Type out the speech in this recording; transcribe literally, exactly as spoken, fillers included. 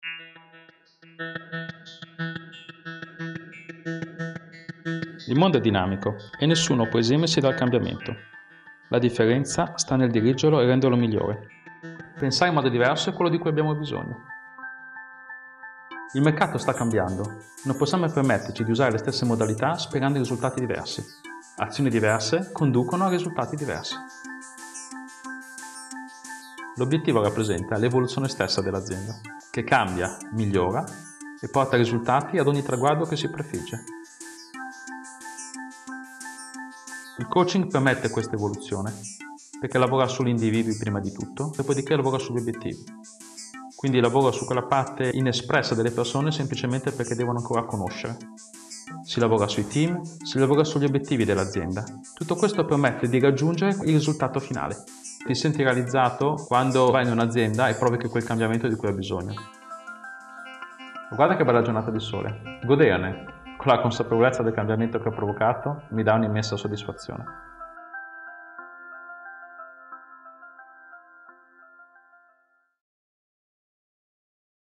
Il mondo è dinamico e nessuno può esimersi dal cambiamento. La differenza sta nel dirigerlo e renderlo migliore. Pensare in modo diverso è quello di cui abbiamo bisogno. Il mercato sta cambiando, non possiamo permetterci di usare le stesse modalità sperando in risultati diversi. Azioni diverse conducono a risultati diversi. L'obiettivo rappresenta l'evoluzione stessa dell'azienda, che cambia, migliora e porta risultati ad ogni traguardo che si prefigge. Il coaching permette questa evoluzione, perché lavora sugli individui prima di tutto, dopodiché lavora sugli obiettivi. Quindi lavora su quella parte inespressa delle persone semplicemente perché devono ancora conoscere. Si lavora sui team, si lavora sugli obiettivi dell'azienda. Tutto questo permette di raggiungere il risultato finale. Ti senti realizzato quando vai in un'azienda e provi che quel cambiamento di cui hai bisogno. Guarda che bella giornata di sole, goderne, con la consapevolezza del cambiamento che ho provocato mi dà un'immensa soddisfazione.